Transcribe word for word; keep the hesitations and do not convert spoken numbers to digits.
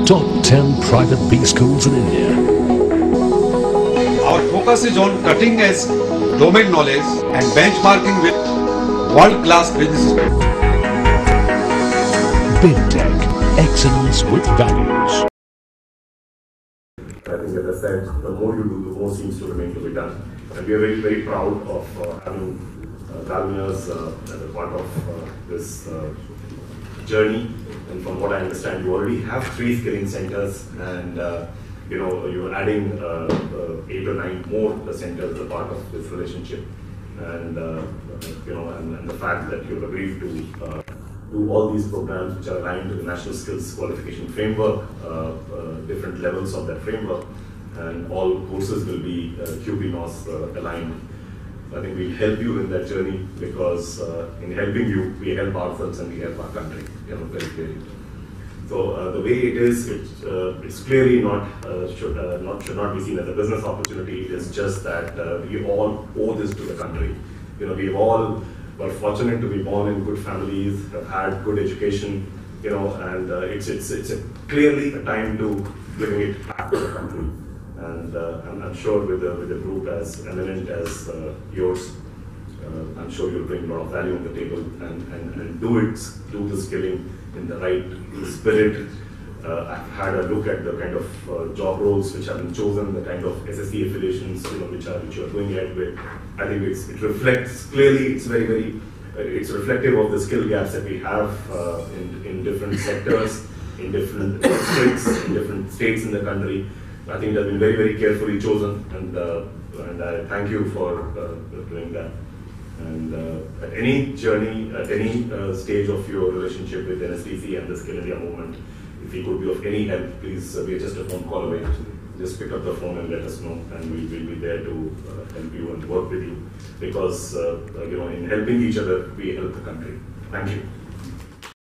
top ten private B schools in India. Our focus is on cutting edge domain knowledge and benchmarking with world-class businesses. BidTech, excellence with values. I think, as I said, the more you do, the more seems to remain to be done. And we are very, very proud of uh, having uh, Dalmia's uh, as a part of uh, this uh, journey. And from what I understand, you already have three skilling centers, and uh, you know you're adding uh, uh, eight or nine more centers as a part of this relationship. And uh, you know, and, and the fact that you've agreed to uh, do all these programs which are aligned to the National Skills Qualification Framework, uh, uh, different levels of that framework, and all courses will be uh, Q B N O S uh, aligned. I think we'll help you in that journey, because uh, in helping you, we help ourselves and we help our country, you know, very clearly. So uh, the way it is, it, uh, it's clearly not, uh, should, uh, not should not be seen as a business opportunity. It is just that uh, we all owe this to the country. You know, we've all were fortunate to be born in good families, have had good education, you know, and uh, it's it's it's a, clearly a time to bring it back to the country. And uh, I'm, I'm sure with a, with a group as eminent as uh, yours, uh, I'm sure you'll bring a lot of value on the table and, and, and do it, do the skilling in the right spirit. Uh, I've had a look at the kind of uh, job roles which have been chosen, the kind of S S C affiliations, you know, which are which you are going ahead with. I think it's, it reflects clearly. It's very very. Uh, it's reflective of the skill gaps that we have uh, in in different sectors, in different districts, in different states in the country. I think it has been very very carefully chosen, and uh, and I thank you for uh, doing that. And uh, at any journey, at any uh, stage of your relationship with N S D C and the Skill India movement, if we could be of any help, please, uh, we are just a phone call away. Just pick up the phone and let us know, and we will be there to uh, help you and work with you. Because uh, you know, in helping each other, we help the country. Thank you.